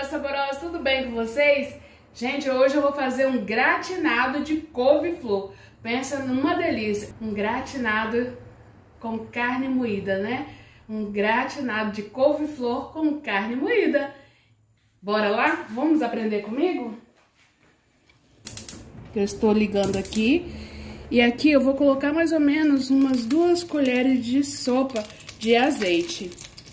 saborosos, tudo bem com vocês? Gente, hoje eu vou fazer um gratinado de couve-flor. Pensa numa delícia, um gratinado com carne moída, né? Um gratinado de couve-flor com carne moída. Bora lá? Vamos aprender comigo? Eu estou ligando aqui. E aqui eu vou colocar mais ou menos umas 2 colheres de sopa de azeite.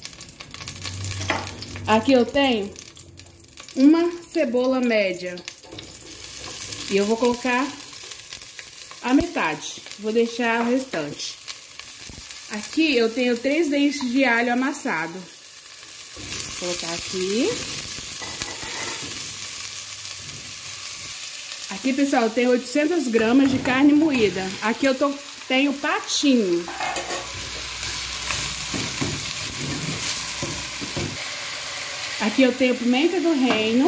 Aqui eu tenho uma cebola média. E eu vou colocar a metade. Vou deixar o restante. Aqui eu tenho 3 dentes de alho amassado. Vou colocar aqui. Aqui, pessoal, eu tenho 800 gramas de carne moída. Aqui eu tenho patinho. Aqui eu tenho pimenta do reino.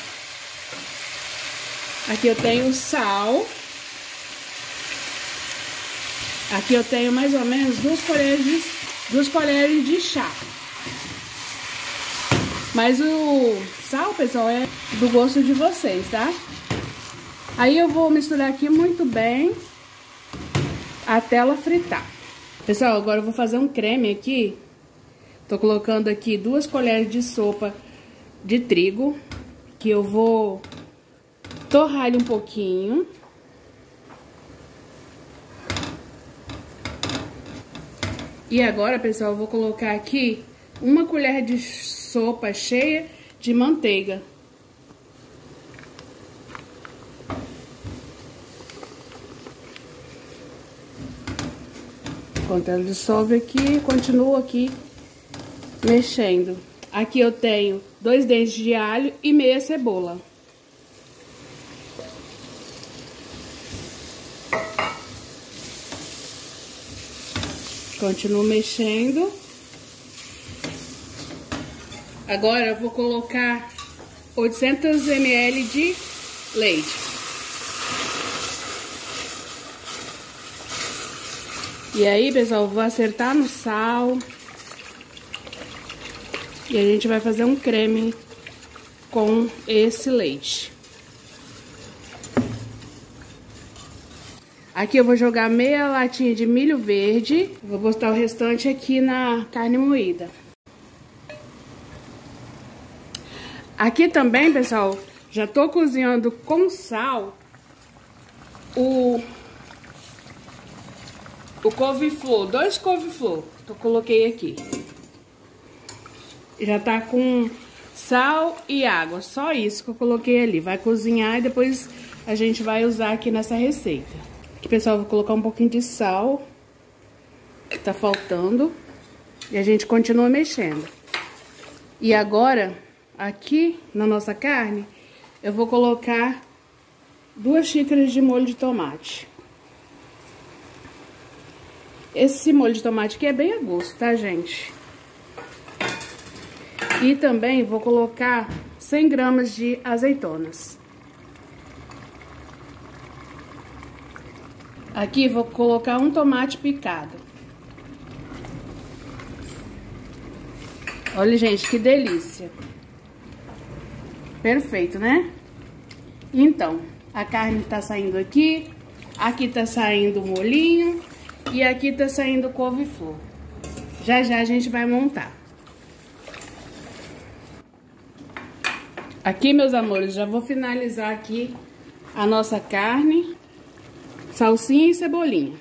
Aqui eu tenho sal. Aqui eu tenho mais ou menos 2 colheres de chá. Mas o sal, pessoal, é do gosto de vocês, tá? Aí eu vou misturar aqui muito bem até ela fritar. Pessoal, agora eu vou fazer um creme aqui. Tô colocando aqui 2 colheres de sopa de trigo, que eu vou torrar ele um pouquinho. E agora, pessoal, eu vou colocar aqui 1 colher de sopa cheia de manteiga. Enquanto ela dissolve aqui, continuo aqui mexendo. Aqui eu tenho 2 dentes de alho e meia cebola. Continuo mexendo. Agora eu vou colocar 800 ml de leite. E aí, pessoal, eu vou acertar no sal. E a gente vai fazer um creme com esse leite. Aqui eu vou jogar meia latinha de milho verde. Vou botar o restante aqui na carne moída. Aqui também, pessoal, já tô cozinhando com sal o couve-flor, 2 couve-flor, eu coloquei aqui. Já tá com sal e água, só isso que eu coloquei ali. Vai cozinhar e depois a gente vai usar aqui nessa receita. Aqui, pessoal, eu vou colocar um pouquinho de sal, que tá faltando, e a gente continua mexendo. E agora, aqui na nossa carne, eu vou colocar 2 xícaras de molho de tomate. Esse molho de tomate aqui é bem a gosto, tá, gente? E também vou colocar 100 gramas de azeitonas. Aqui vou colocar 1 tomate picado. Olha, gente, que delícia. Perfeito, né? Então, a carne tá saindo aqui. Aqui tá saindo o molhinho. E aqui tá saindo couve-flor. Já já a gente vai montar. Aqui, meus amores, já vou finalizar aqui a nossa carne, salsinha e cebolinha.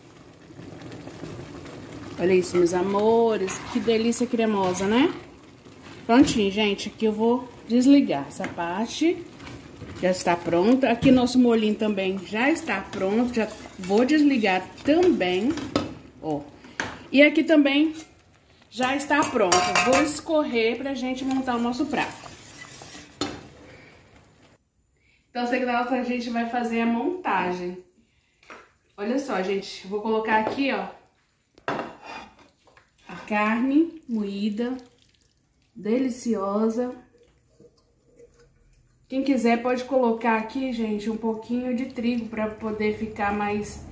Olha isso, meus amores, que delícia cremosa, né? Prontinho, gente, aqui eu vou desligar essa parte. Já está pronta. Aqui nosso molhinho também já está pronto. Já vou desligar também, ó. E aqui também já está pronto. Vou escorrer pra gente montar o nosso prato. Então, a gente vai fazer a montagem. Olha só, gente. Vou colocar aqui, ó, a carne moída, deliciosa. Quem quiser pode colocar aqui, gente, um pouquinho de trigo para poder ficar mais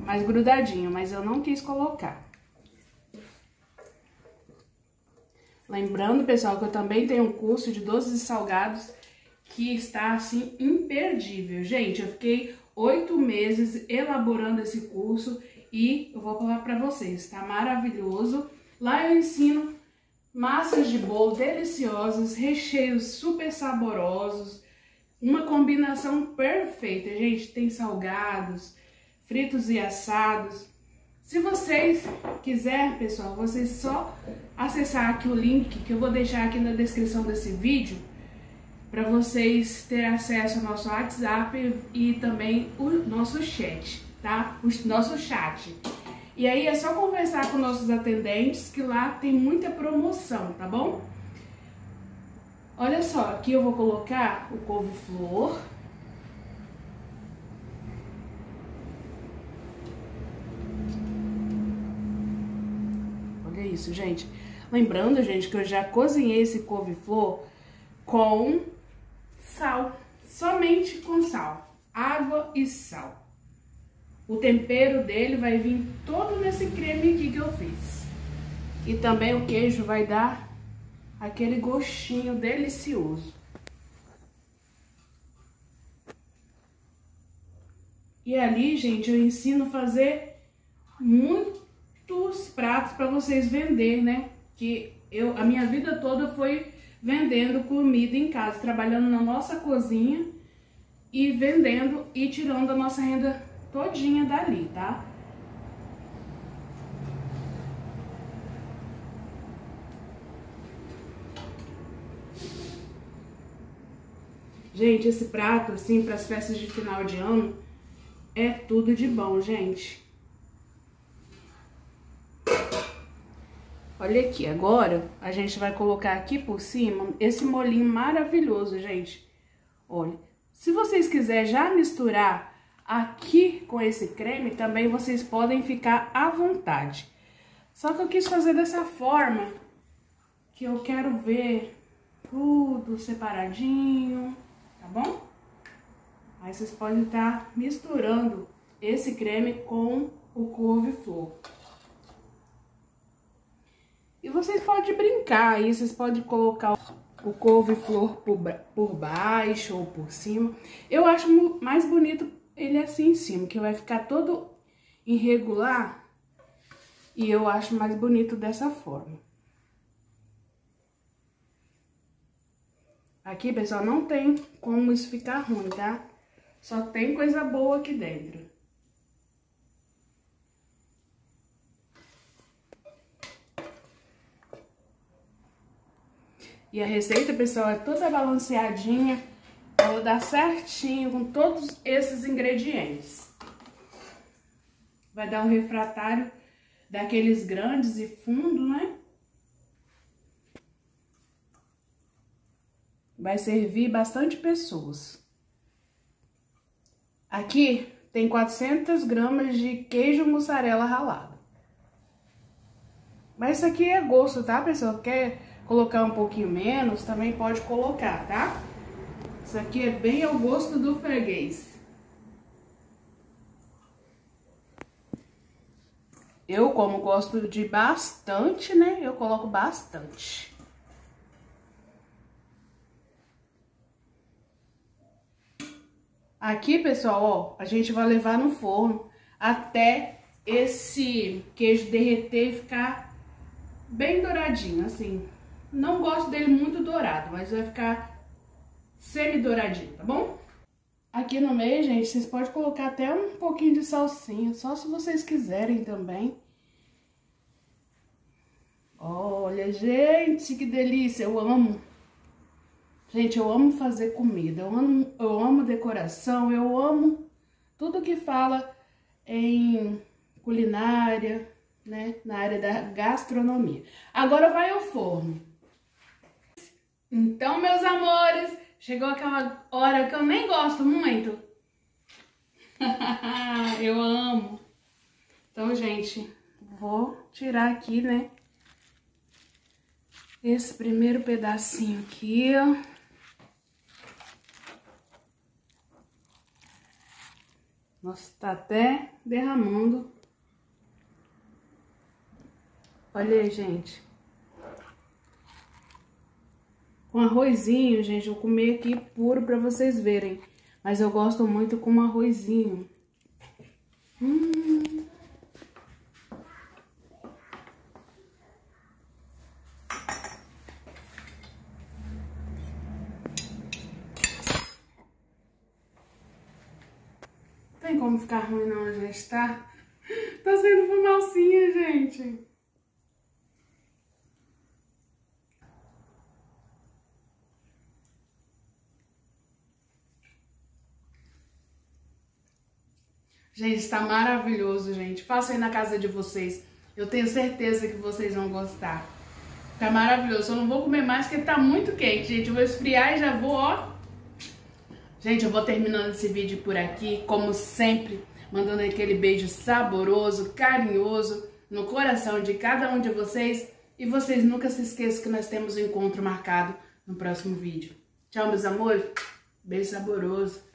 grudadinho, mas eu não quis colocar. Lembrando, pessoal, que eu também tenho um curso de doces e salgados que está, assim, imperdível. Gente, eu fiquei 8 meses elaborando esse curso e eu vou falar pra vocês, tá maravilhoso. Lá eu ensino massas de bolo deliciosas, recheios super saborosos, uma combinação perfeita. Gente, tem salgados, fritos e assados. Se vocês quiserem, pessoal, vocês só acessar aqui o link que eu vou deixar aqui na descrição desse vídeo para vocês terem acesso ao nosso WhatsApp e também o nosso chat, tá? O nosso chat. E aí é só conversar com nossos atendentes que lá tem muita promoção, tá bom? Olha só, aqui eu vou colocar o couve-flor. Olha isso, gente. Lembrando, gente, que eu já cozinhei esse couve-flor com sal. Somente com sal. Água e sal. O tempero dele vai vir todo nesse creme aqui que eu fiz. E também o queijo vai dar aquele gostinho delicioso. E ali, gente, eu ensino a fazer muitos pratos para vocês vender, né? Que a minha vida toda foi vendendo comida em casa, trabalhando na nossa cozinha e vendendo e tirando a nossa renda todinha dali, tá? Gente, esse prato, assim, para as festas de final de ano, é tudo de bom, gente. Olha aqui, agora a gente vai colocar aqui por cima esse molhinho maravilhoso, gente. Olha, se vocês quiserem já misturar aqui com esse creme, também vocês podem ficar à vontade. Só que eu quis fazer dessa forma, que eu quero ver tudo separadinho, tá bom? Aí vocês podem estar misturando esse creme com o couve-flor. E vocês podem brincar aí, vocês podem colocar o couve-flor por baixo ou por cima. Eu acho mais bonito ele assim em cima, que vai ficar todo irregular. E eu acho mais bonito dessa forma. Aqui, pessoal, não tem como isso ficar ruim, tá? Só tem coisa boa aqui dentro. E a receita, pessoal, é toda balanceadinha. Ela dá certinho com todos esses ingredientes. Vai dar um refratário daqueles grandes e fundo, né? Vai servir bastante pessoas. Aqui tem 400 gramas de queijo mussarela ralado. Mas isso aqui é gosto, tá, pessoal? Quer colocar um pouquinho menos, também pode colocar, tá? Isso aqui é bem ao gosto do freguês. Eu, como gosto de bastante, né? Eu coloco bastante. Aqui, pessoal, ó, a gente vai levar no forno até esse queijo derreter e ficar bem douradinho, assim. Não gosto dele muito dourado, mas vai ficar semi-douradinho, tá bom? Aqui no meio, gente, vocês podem colocar até um pouquinho de salsinha, só se vocês quiserem também. Olha, gente, que delícia, eu amo. Gente, eu amo fazer comida, eu amo decoração, eu amo tudo que fala em culinária, né, na área da gastronomia. Agora vai ao forno. Então, meus amores, chegou aquela hora que eu nem gosto muito. Eu amo. Então, gente, vou tirar aqui, né, esse primeiro pedacinho aqui, ó. Nossa, tá até derramando. Olha aí, gente. Com arrozinho, gente, eu vou comer aqui puro pra vocês verem. Mas eu gosto muito com arrozinho. Não tem como ficar ruim não, gente, tá? Tá saindo fumacinha, gente. Gente, tá maravilhoso, gente. Faça aí na casa de vocês. Eu tenho certeza que vocês vão gostar. Tá maravilhoso. Eu não vou comer mais porque tá muito quente, gente. Eu vou esfriar e já vou, ó. Gente, eu vou terminando esse vídeo por aqui, como sempre, mandando aquele beijo saboroso, carinhoso, no coração de cada um de vocês. E vocês nunca se esqueçam que nós temos um encontro marcado no próximo vídeo. Tchau, meus amores. Beijo saboroso.